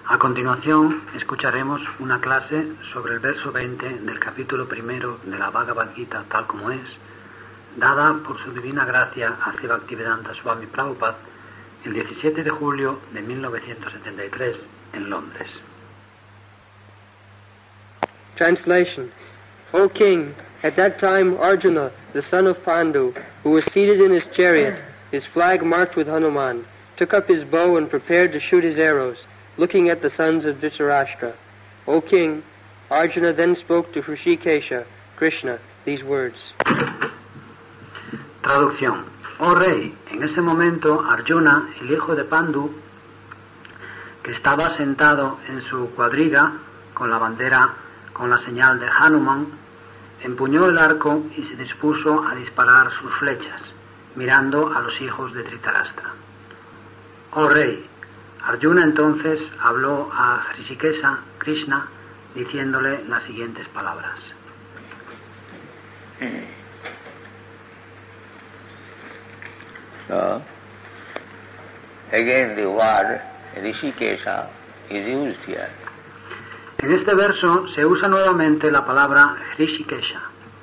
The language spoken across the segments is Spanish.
A continuación, escucharemos una clase sobre el verso 20 del capítulo primero de la Bhagavad Gita, tal como es, dada por su divina gracia a Sri Bhaktivedanta Swami Prabhupada el 17 de julio de 1973 en Londres. Translation. O King, at that time Arjuna, the son of Pandu, who was seated in his chariot, his flag marked with Hanuman, took up his bow and prepared to shoot his arrows, looking at the sons of Dhritarashtra. O King, Arjuna then spoke to Hrishikesha, Krishna, these words. Traducción. Oh rey, en ese momento Arjuna, el hijo de Pandu, que estaba sentado en su cuadriga con la bandera con la señal de Hanuman, empuñó el arco y se dispuso a disparar sus flechas, mirando a los hijos de Dhritarashtra. Oh rey, Arjuna entonces habló a Hrishikesha, Krishna, diciéndole las siguientes palabras. So, again the word Hrishikesha is used here. En este verso se usa nuevamente la palabra Hrishikesha.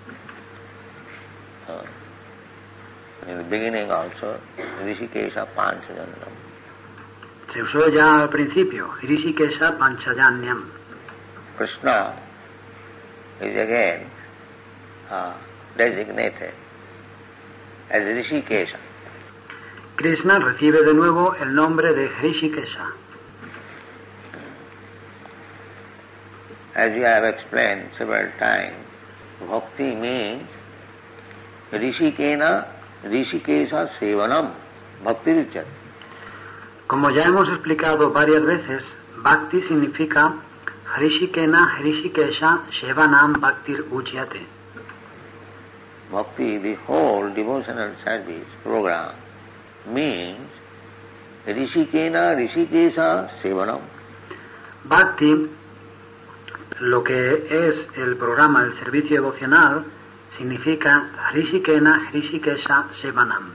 In the beginning also, Hrishikesha Panchajanyam. Se usó ya al principio, Hrishikesha Panchajanyam. Krishna is again designated as Hrishikesha. Krishna recibe de nuevo el nombre de Hrishikesha. As you have explained several times, bhakti means Hrishikena, Hrishikesha Sevanam, Bhakti Richat. Como ya hemos explicado varias veces, Bhakti significa Hrishikena, Hrishikesha, Shevanam, Bhaktir Uchyate. Bhakti, the whole devotional service program, means Hrishikena, Hrishikesha Sevanam. Bhakti, lo que es el programa del servicio devocional, significa Hrishikena, Hrishikesha, Sevanam.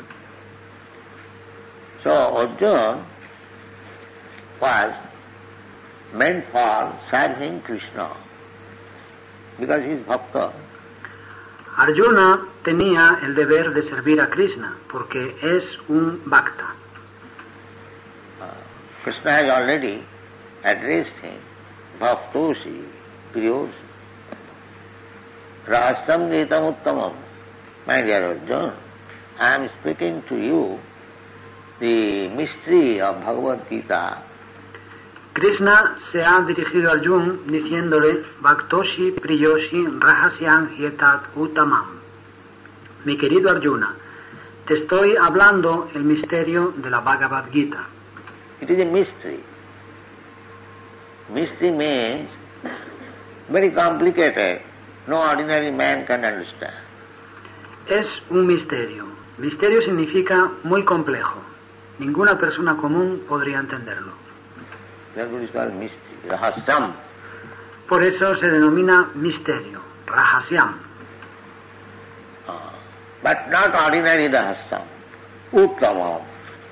So Arjuna was meant for serving Krishna because he is bhakta. Arjuna tenía el deber de servir a Krishna porque es un bhakta. Krishna has already addressed him, bhaktosi, priyosi, rahasam netam uttamam. My dear Arjuna, I am speaking to you the mystery of Bhagavad Gita. Krishna se ha dirigido a Arjuna diciéndole Bhaktoshi Priyoshi Rahasyam Hyetat Uttamam. Mi querido Arjuna, te estoy hablando el misterio de la Bhagavad Gita. It is a mystery. Mystery means very complicated. No ordinary man can understand. Es un misterio. Misterio significa muy complejo. Ninguna persona común podría entenderlo. Therefore it is called mystery, rahasyam. Por eso se denomina misterio, Rahasyam. But not ordinary rahasyam. Uttamam.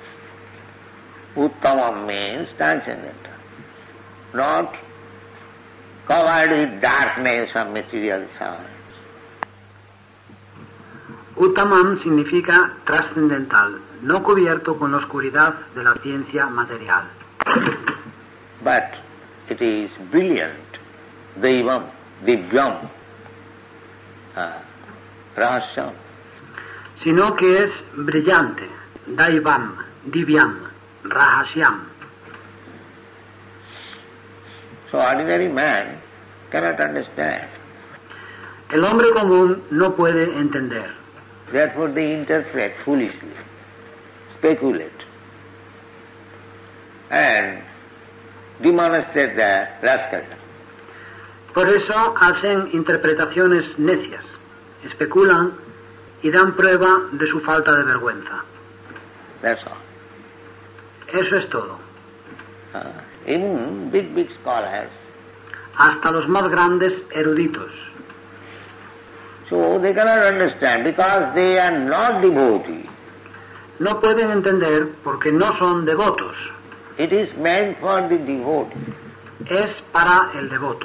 Uttamam means transcendental. Not covered with darkness of material science. Uttamam significa trascendental, no cubierto con la oscuridad de la ciencia material. But it is brilliant, Devam, Divyam, Rahasyam. Sino que es brillante, Daivam, Divyam, Rahasyam. So ordinary man cannot understand. El hombre común no puede entender. Therefore they interpret foolishly, speculate, and demonstrate the rascality. Por eso hacen interpretaciones necias, especulan y dan prueba de su falta de vergüenza. That's all. Eso es todo. Even big scholars, Hasta los más grandes eruditos. so they cannot understand because they are not devotees. No pueden entender porque no son devotos. It is meant for the devotee. es para el devoto.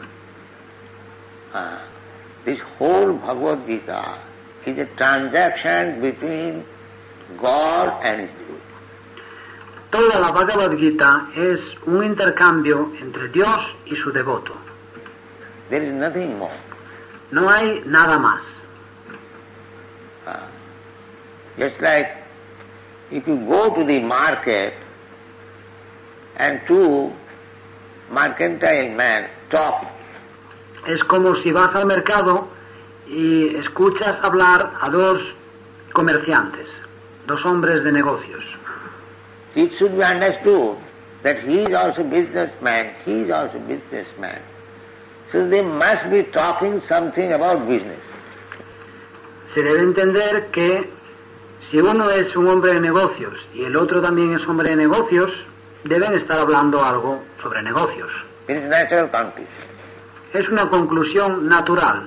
This whole Bhagavad Gita is a transaction between God and His devotee. Toda la Bhagavad Gita es un intercambio entre Dios y su devoto. There is nothing more. No hay nada más. Just like if you go to the market and two mercantile men talk, Es como si vas al mercado y escuchas hablar a dos comerciantes, dos hombres de negocios. it should be understood that he is also businessman, he is also businessman. So they must be talking something about business. Se debe entender que si uno es un hombre de negocios y el otro también es hombre de negocios, deben estar hablando algo sobre negocios. It is natural conclusion. Es una conclusión natural.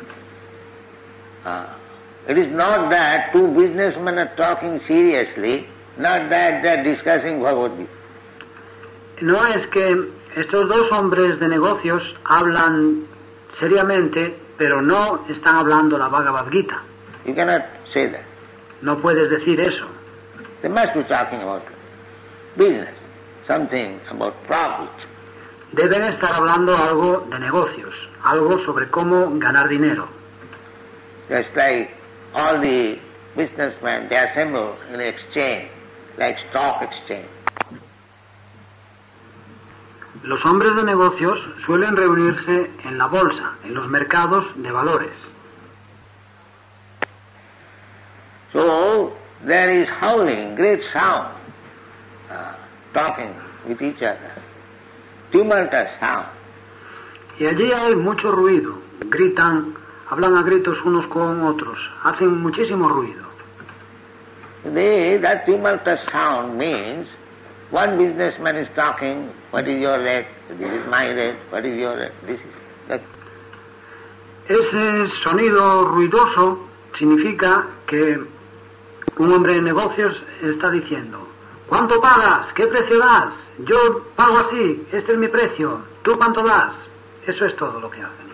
It is not that two businessmen are talking seriously, not that they are discussing Bhagavad Gita. No es que estos dos hombres de negocios hablan seriamente, pero no están hablando la Bhagavad Gita. You cannot say that. No puedes decir eso. They must be talking about business, something about profit. Deben estar hablando algo de negocios, algo sobre cómo ganar dinero. Just like all the businessmen, they assemble in an exchange, like stock exchange. Los hombres de negocios suelen reunirse en la bolsa, en los mercados de valores. So there is howling, great sound, talking with each other, tumultuous sound. Y allí hay mucho ruido, gritan, hablan a gritos unos con otros, hacen muchísimo ruido. That tumultuous sound means one businessman is talking, what is your rate, this is my rate, what is your rate, this is that. Ese sonido ruidoso significa que un hombre de negocios está diciendo, ¿cuánto pagas? ¿Qué precio das? Yo pago así, este es mi precio, ¿tú cuánto das? Eso es todo lo que hacen.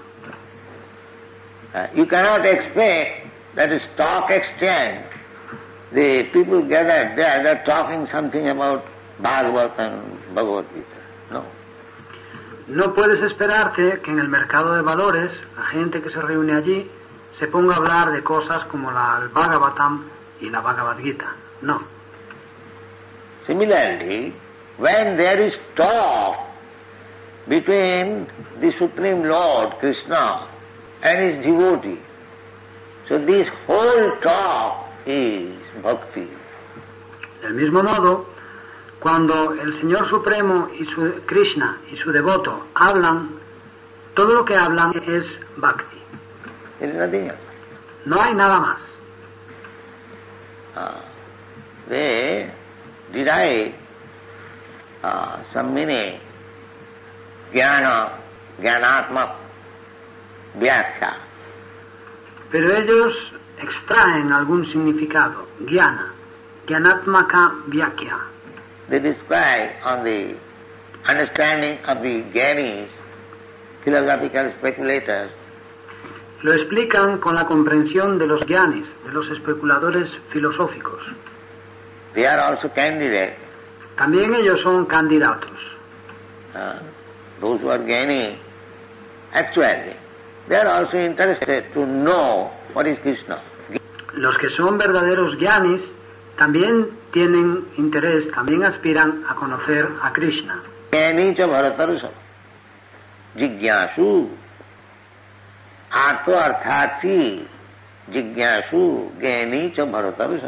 You cannot expect that a stock exchange, the people gathered there, they're talking something about Bhagavad and Bhagavad Gita. No. No puedes esperarte que en el mercado de valores la gente que se reúne allí se ponga a hablar de cosas como el Bhagavatam y la Bhagavad Gita. No. Similarly, when there is talk between the Supreme Lord, Krishna, and his devotee, so this whole talk is bhakti. Del mismo modo, cuando el Señor Supremo y su Krishna y su devoto hablan, todo lo que hablan es bhakti. There is nothing else. No hay nada más. They derive some meaning, jnanatmak vyakhya. Pero ellos extraen algún significado, jnanatmaka vyakya. They describe on the understanding of the Jnainis, philosophical speculators, Lo explican con la comprensión de los jnanis, de los especuladores filosóficos. they are also candidates. También ellos son candidatos. Those who are Jnani, actually, they are also interested to know what is Krishna. Los que son verdaderos jnanis también tienen interés, también aspiran a conocer a Krishna. Jnani cha bharatarusam, jigyasu, artho arthati, jigyasu, jnani cha bharatarusam.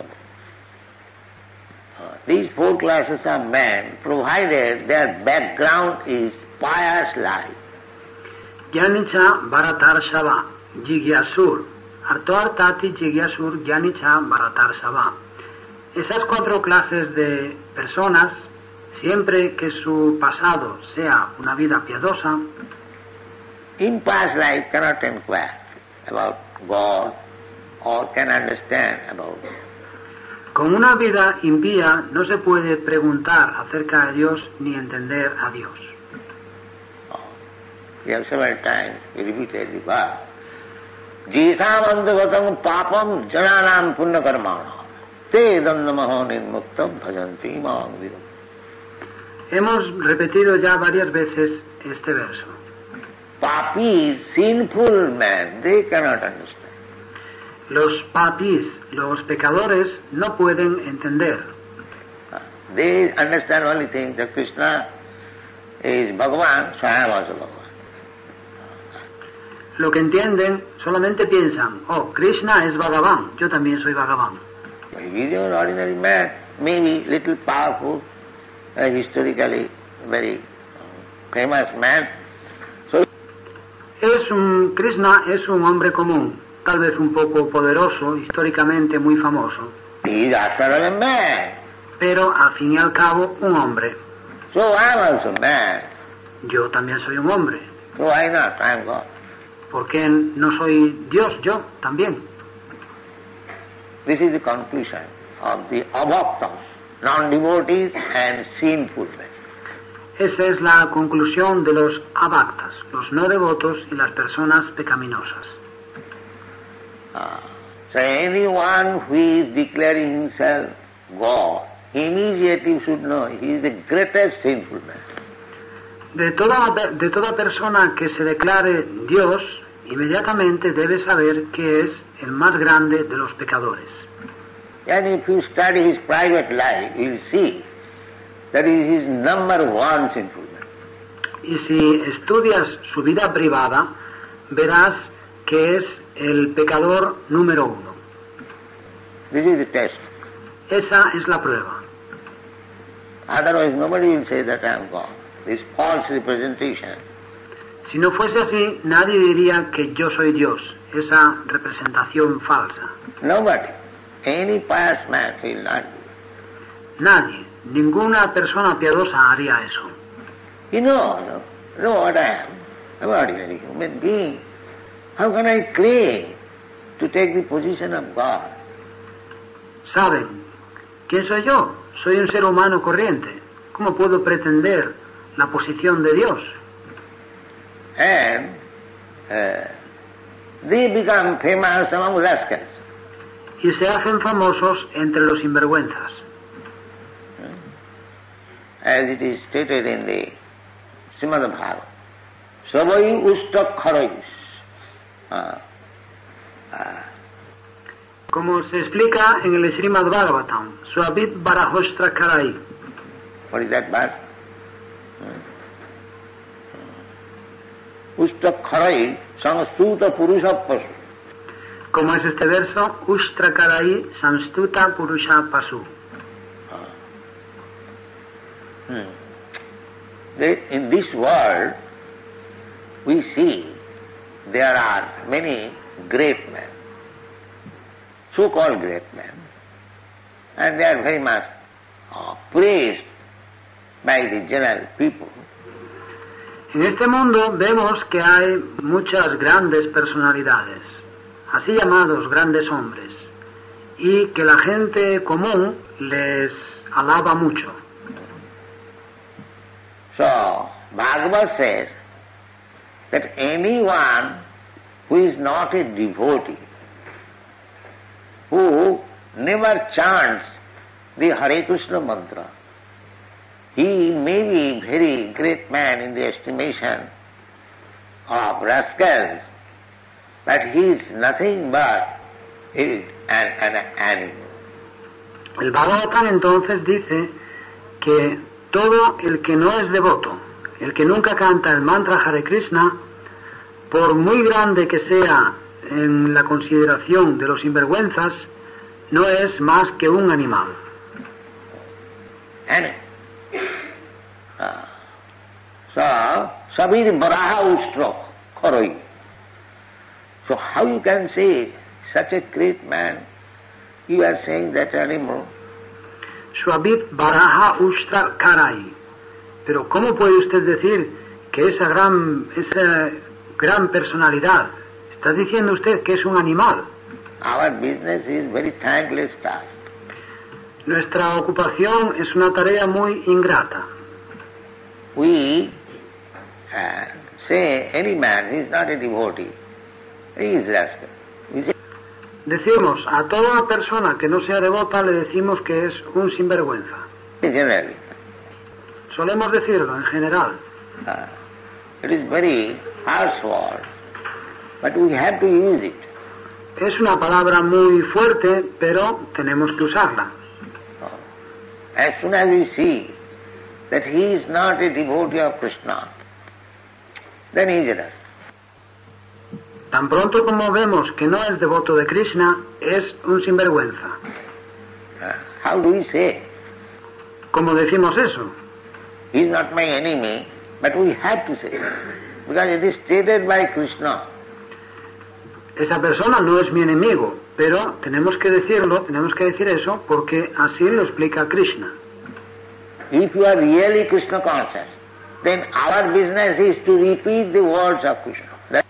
These four classes of men, provided their background is pious life. Jnanicha Bharatar Shava, Jigyasur, Artoartati Jigyasur, Jnanicha Bharatar Shava. Esas cuatro clases de personas, siempre que su pasado sea una vida piadosa, In past life cannot inquire about God or can understand about God. Con una vida impía no se puede preguntar acerca de Dios ni entender a Dios. We have several times repeated the verse. Jisam andagatam papam jananam punna karmana te dandamaho nirmuktam bhajanti mam viram. Hemos repetido ya varias veces este verso. Papis, sinful men, they cannot understand. Los papis, los pecadores, no pueden entender. They understand only things that Krishna is Bhagavan, so I am also Bhagavan. Lo que entienden, solamente piensan, oh, Krishna es Bhagavan, yo también soy Bhagavan. If he is an ordinary man, maybe little powerful, historically very famous man. So Krishna es un hombre común, tal vez un poco poderoso, históricamente muy famoso, he is after all a man. pero al fin y al cabo un hombre. So I am also man. Yo también soy un hombre. So why not? I am God. ¿Por qué no soy Dios? Yo también. This is the conclusion of the abhaktas, non-devotees and sinful men. Esa es la conclusión de los abhaktas, los no devotos y las personas pecaminosas. So anyone who is declaring himself God, immediately should know he is the greatest sinful man. De toda persona que se declare Dios, inmediatamente debe saber que es el más grande de los pecadores. And if you study his private life, you will see that he is number one sinful man. Y si estudias su vida privada, verás que es el pecador número uno. This is the test. Esa es la prueba. Otherwise nobody will say that I am God. This false representation. Si no fuese así, nadie diría que yo soy Dios, esa representación falsa. Nobody. Any pious man will not do it. Nadie, ninguna persona piadosa haría eso. You know what I am. I am an ordinary human being. How can I claim to take the position of God? ¿Saben quién soy yo? Soy un ser humano corriente. ¿Cómo puedo pretender la posición de Dios? And they become famous among rascals. Y se hacen famosos entre los sinvergüenzas. As it is stated in the Srimad Bhagavatam, Savai Ustakharais. Como se explica en el Srimad Bhagavatam, Swabit Barahostra Karai. What is that verse? Ustakharai Samstuta Purusha Pasu. Como es este verso, Ustra Karai Samstuta Purusha Pasu. In this world, we see there are many great men, so-called great men, and they are very much praised by the general people. En este mundo vemos que hay muchas grandes personalidades, así llamados grandes hombres, y que la gente común les alaba mucho. So, Bhagavad says that anyone who is not a devotee, who never chants the Hare Krishna mantra, he may be very great man in the estimation of rascals, but he is nothing but an animal. El Bhagavatam entonces dice que todo el que no es devoto, el que nunca canta el mantra Hare Krishna, por muy grande que sea en la consideración de los sinvergüenzas, no es más que un animal. So, Sabir Baraha Ustra Kharoi. So how you can say such a great man, you are saying that animal? Swabit Baraha Ustra Karai. Pero ¿cómo puede usted decir que esa gran personalidad, está diciendo usted que es un animal? Our business is very thankless task. Nuestra ocupación es una tarea muy ingrata. We say any man is not a devotee, he is rascal. We say, Decimos a toda persona que no sea devota, le decimos que es un sinvergüenza. generally. Solemos decirlo en general. It is very harsh word, but we have to use it. Es una palabra muy fuerte, pero tenemos que usarla. As soon as we see that he is not a devotee of Krishna, then he is a rascal. Tan pronto como vemos que no es devoto de Krishna, es un sinvergüenza. How do we say? ¿Cómo decimos eso? He is not my enemy, but we have to say it, because it is stated by Krishna. Esa persona no es mi enemigo, pero tenemos que decirlo, tenemos que decir eso, porque así lo explica Krishna. If you are really Krishna conscious, then our business is to repeat the words of Krishna.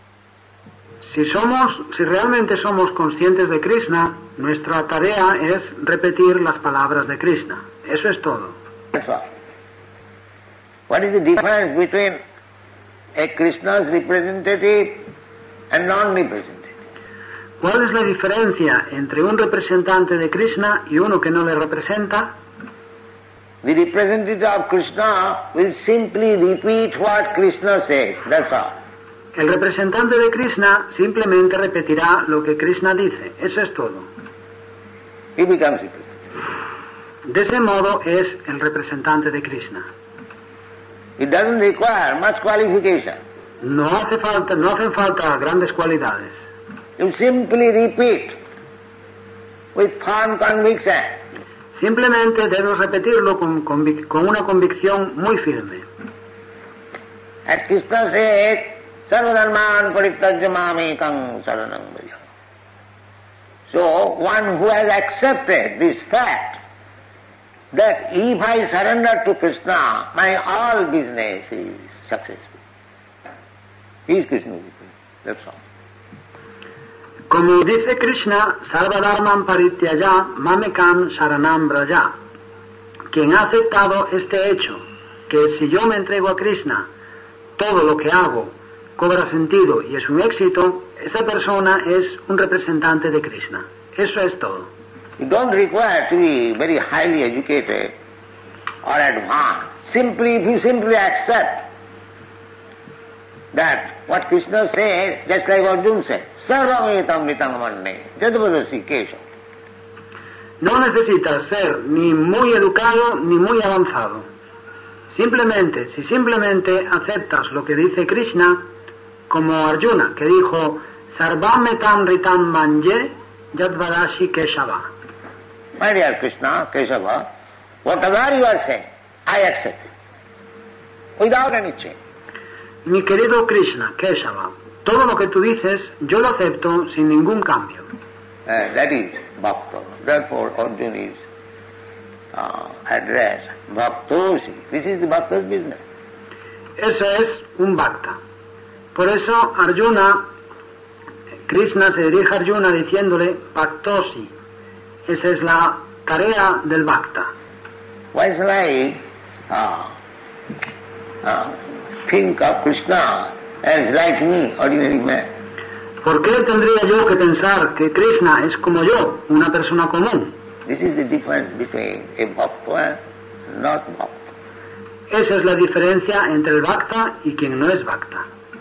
Si realmente somos conscientes de Krishna, nuestra tarea es repetir las palabras de Krishna. Eso es todo. That's all. What is the difference between a Krishna's representative and non-representative? ¿Cuál es la diferencia entre un representante de Krishna y uno que no le representa? The representative of Krishna will simply repeat what Krishna says. That's all. El representante de Krishna simplemente repetirá lo que Krishna dice. Eso es todo. He becomes representative. De ese modo es el representante de Krishna. It doesn't require much qualification. No hacen falta grandes cualidades. You simply repeat with firm conviction. Simplemente debes repetirlo con una convicción muy firme. As Krishna says, Sarvadharman parityajya mamekam saranam vraja. So, one who has accepted this fact, that if I surrender to Krishna, my all business is successful. He is Krishna. That's all. Como dice Krishna, Sarvadharman parityajya mamekam saranam vraja. Quien ha aceptado este hecho, que si yo me entrego a Krishna, todo lo que hago cobra sentido y es un éxito, esa persona es un representante de Krishna. Eso es todo. You don't require to be very highly educated or advanced. Simply, if you simply accept that what Krishna says, just like Arjuna said, Sarvam etam ritam manne, jadvadasi kesha. No necesitas ser ni muy educado ni muy avanzado. Simplemente, si simplemente aceptas lo que dice Krishna, como Arjuna, que dijo, Sarvam etam ritam manje, jadvadashi keshava. My dear Krishna, Keshava, whatever you are saying, I accept it, without any change. Mi querido Krishna, Keshava, todo lo que tú dices, yo lo acepto sin ningún cambio. That is Bhakta. Therefore, Arjuna is addressed, Bhaktosi. This is the Bhakta's business. Eso es un Bhakta. Por eso Arjuna, Krishna se dirige a Arjuna diciéndole Bhaktosi. Esa es la tarea del Bhakta. Why shall I think of Krishna as like me, ordinary man? ¿Por qué tendría yo que pensar que Krishna es como yo, una persona común? This is the difference between a Bhakta and not Bhakta. Esa es la diferencia entre el Bhakta y quien no es Bhakta.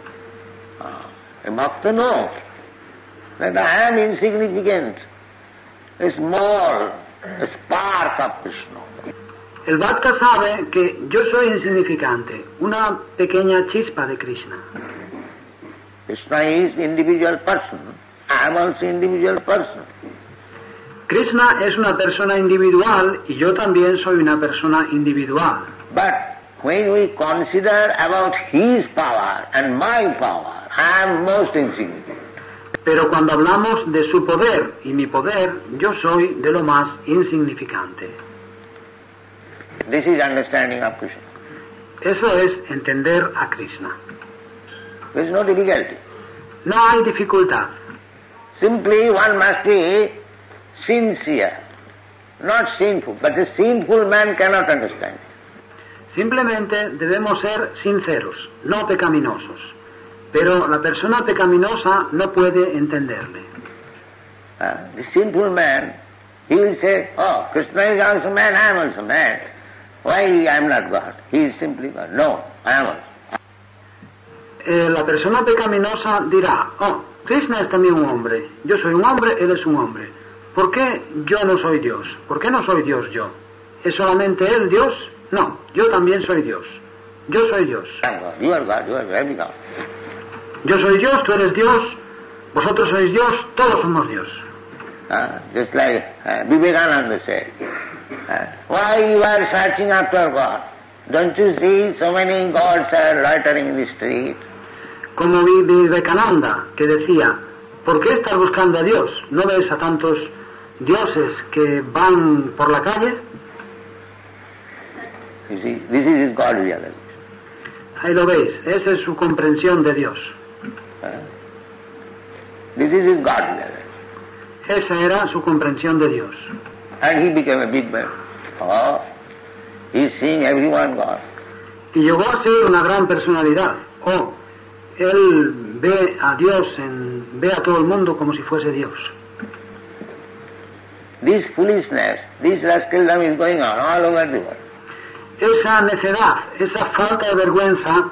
A Bhakta knows that I am insignificant, a small spark of Krishna. El Bhakta sabe que yo soy insignificante, una pequeña chispa de Krishna. Krishna is individual person. I am also individual person. Krishna es una persona individual y yo también soy una persona individual. But when we consider about his power and my power, I am most insignificant. Pero cuando hablamos de su poder y mi poder, yo soy de lo más insignificante. This is understanding of Krishna. Eso es entender a Krishna. There is no difficulty. No hay dificultad. Simply one must be sincere not sinful, but the sinful man cannot understand. Simplemente debemos ser sinceros, no pecaminosos. Pero la persona pecaminosa no puede entenderle. The sinful man, he will say, oh, Krishna is also man, I am also man. Why I am not God? He is simply God. No, I am also. La persona pecaminosa dirá, oh, Krishna es también un hombre. Yo soy un hombre, él es un hombre. ¿Por qué yo no soy Dios? ¿Por qué no soy Dios yo? ¿Es solamente él Dios? No, yo también soy Dios. Yo soy Dios. You are God, you are very God. Yo soy Dios, tú eres Dios, vosotros sois Dios, todos somos Dios. Just like Vivekananda said, why you are searching after God? Don't you see so many gods are loitering in the street? Como Vivekananda, que decía, ¿por qué estás buscando a Dios? ¿No ves a tantos dioses que van por la calle? You see, this is his God realization. Ahí lo veis, esa es su comprensión de Dios. This is his God realization. Esa era su comprensión de Dios. And he became a big man. Oh, he is seeing everyone God. Y llegó a ser una gran personalidad. Oh, él ve a Dios, ve a todo el mundo como si fuese Dios. This foolishness, this rascaldom is going on all over the world. Esa necedad, esa falta de vergüenza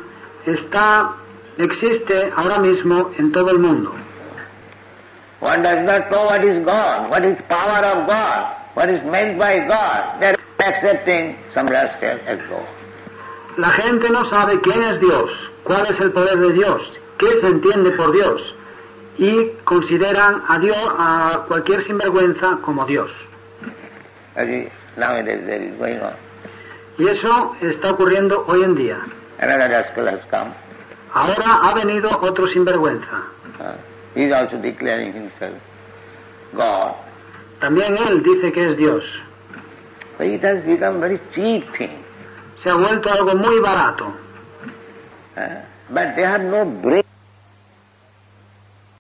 existe ahora mismo en todo el mundo. One does not know what is God, what is power of God, what is meant by God. They are accepting some rascal as God. La gente no sabe quién es Dios, cuál es el poder de Dios, qué se entiende por Dios, y consideran a Dios, a cualquier sinvergüenza, como Dios. Nowadays there is going on. Y eso está ocurriendo hoy en día. Another rascal has come. Ahora ha venido otro sinvergüenza. He is also declaring himself God. También él dice que es Dios. So it has become very cheap thing. Se ha vuelto algo muy barato. But they have no brain.